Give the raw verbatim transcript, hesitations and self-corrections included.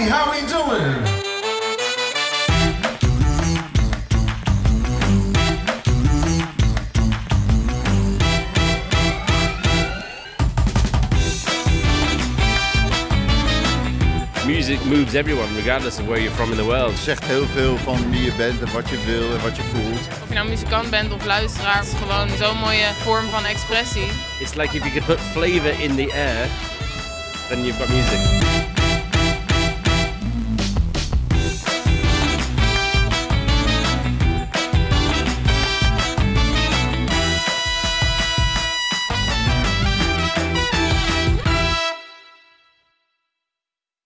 King, how we doing? Music moves everyone, regardless of where you're from in the world. Het zegt heel veel van wie je bent en wat je wil en wat je voelt. Of je nou muzikant bent of luisteraar, het is gewoon zo'n mooie vorm van expressie. It's like if you could put flavor in the air, then you've got music.